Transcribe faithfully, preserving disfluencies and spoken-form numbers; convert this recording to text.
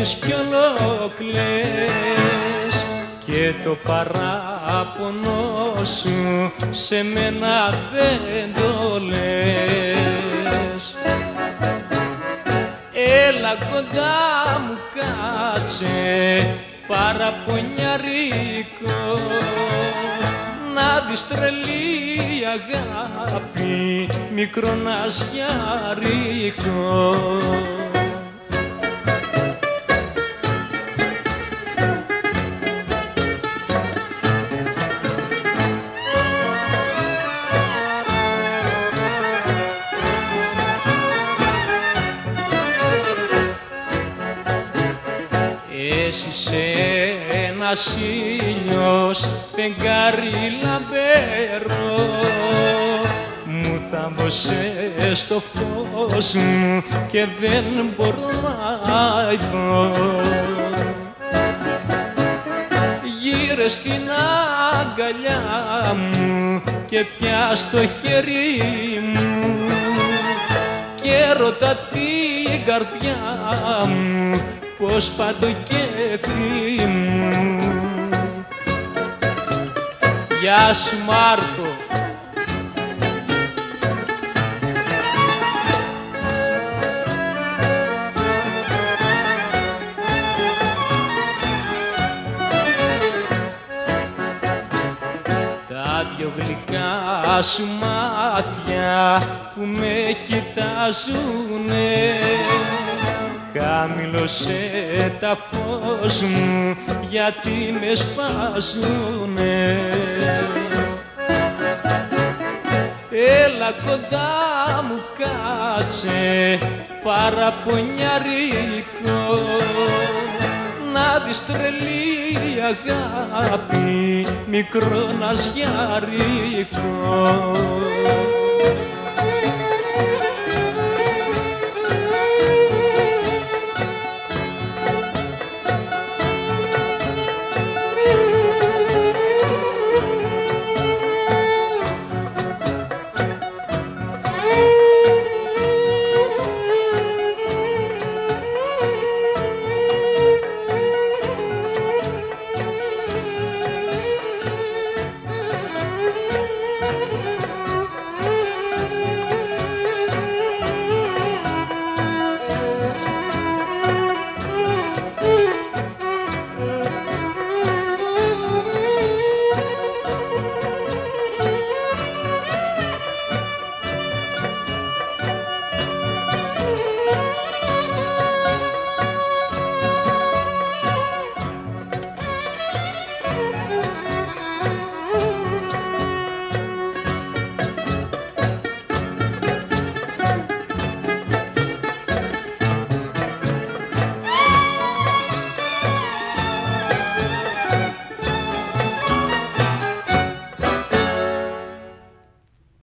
παίζεις κι ολόκλες και το παράπονο σου σε μένα δεν το λες. Έλα κοντά μου κάτσε παραπονιαρίκο, να δεις τρελή αγάπη μικρό ναζιαρίκο. Εσύ είσαι ένας ήλιος φεγγάρι λαμπερό, μου θαμπόσες το φως μου και δεν μπορώ να ειδώ. Γύρε στην αγκαλιά μου και πιάσ' το χέρι μου και ρώτα την καρδιά μου πως πάει το κέφι μου. Γεια σου Μάρκο. Τα δυο γλυκά σου μάτια που με κοιτάζουνε, χαμήλωσε τα φως μου γιατί με σπάζουνε. Έλα κοντά μου κάτσε παραπονιαρίκο, να δεις τρελή αγάπη μικρό ναζιαρίκο.